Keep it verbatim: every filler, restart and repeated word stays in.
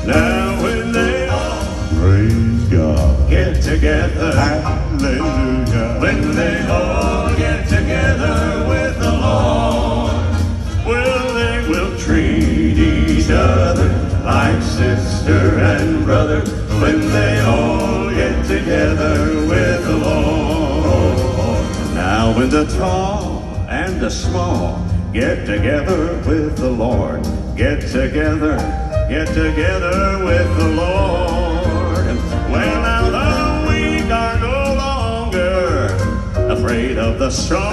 Now when they all, praise God, get together, hallelujah. When they all get together with the Lord, well, they will treat each other like sister and brother. When they all get together with the Lord. Now when the tall and the small get together with the Lord, get together, get together with the Lord. Well, now the weak are no longer afraid of the strong.